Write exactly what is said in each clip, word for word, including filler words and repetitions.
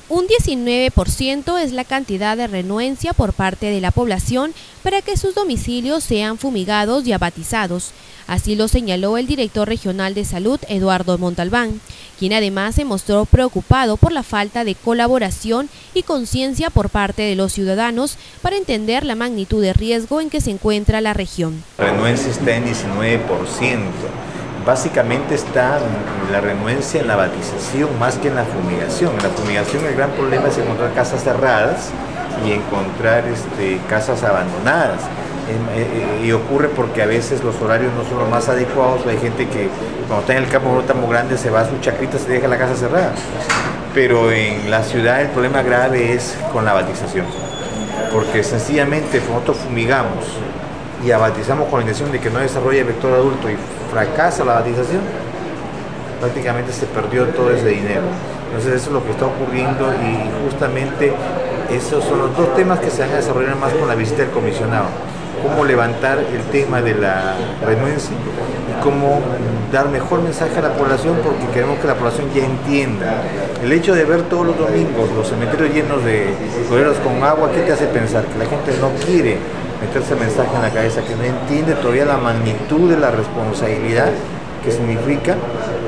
Un diecinueve por ciento es la cantidad de renuencia por parte de la población para que sus domicilios sean fumigados y abatizados. Así lo señaló el director regional de salud, Eduardo Montalbán, quien además se mostró preocupado por la falta de colaboración y conciencia por parte de los ciudadanos para entender la magnitud de riesgo en que se encuentra la región. La renuencia está en diecinueve por ciento. Básicamente está la renuencia en la batización más que en la fumigación. En la fumigación el gran problema es encontrar casas cerradas y encontrar este, casas abandonadas. Eh, eh, y ocurre porque a veces los horarios no son los más adecuados. Hay gente que cuando está en el campo no tan muy grande se va a su chacrita, se deja la casa cerrada. Pero en la ciudad el problema grave es con la batización. Porque sencillamente nosotros fumigamos y abatizamos con la intención de que no desarrolle vector adulto y fracasa la batización, prácticamente se perdió todo ese dinero. Entonces eso es lo que está ocurriendo y justamente esos son los dos temas que se van a desarrollar más con la visita del comisionado. Cómo levantar el tema de la renuencia y cómo dar mejor mensaje a la población, porque queremos que la población ya entienda. El hecho de ver todos los domingos los cementerios llenos de floreros con agua, ¿qué te hace pensar? Que la gente no quiere meterse mensaje en la cabeza, que no entiende todavía la magnitud de la responsabilidad que significa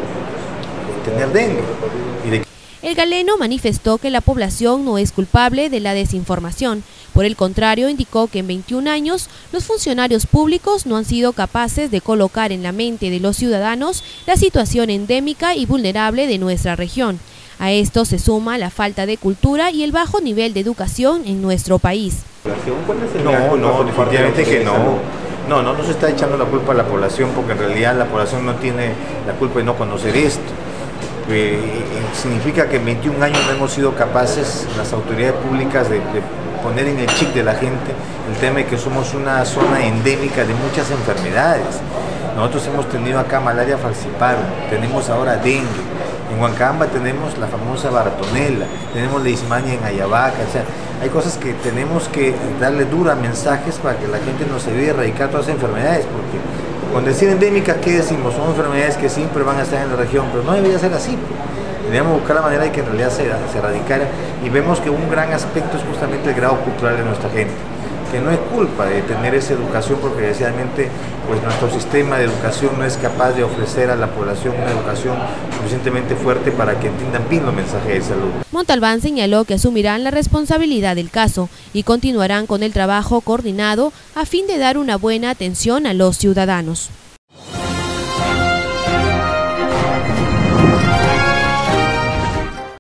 tener dengue. Y de... El galeno manifestó que la población no es culpable de la desinformación. Por el contrario, indicó que en veintiún años los funcionarios públicos no han sido capaces de colocar en la mente de los ciudadanos la situación endémica y vulnerable de nuestra región. A esto se suma la falta de cultura y el bajo nivel de educación en nuestro país. No, no, definitivamente que no. No, no nos está echando la culpa a la población, porque en realidad la población no tiene la culpa de no conocer esto. Eh, significa que en veintiún años no hemos sido capaces, las autoridades públicas, de, de poner en el chip de la gente el tema de que somos una zona endémica de muchas enfermedades. Nosotros hemos tenido acá malaria falciparum, tenemos ahora dengue. En Huancabamba tenemos la famosa baratonela, tenemos leishmania en Ayabaca, o sea, hay cosas que tenemos que darle duras mensajes para que la gente nos ayude a erradicar todas esas enfermedades, porque cuando decir endémicas, ¿qué decimos? Son enfermedades que siempre van a estar en la región, pero no debería ser así. Debemos buscar la manera de que en realidad se, se erradicara, y vemos que un gran aspecto es justamente el grado cultural de nuestra gente, que no es culpa de tener esa educación, porque desgraciadamente pues nuestro sistema de educación no es capaz de ofrecer a la población una educación suficientemente fuerte para que entiendan bien los mensajes de salud. Montalbán señaló que asumirán la responsabilidad del caso y continuarán con el trabajo coordinado a fin de dar una buena atención a los ciudadanos.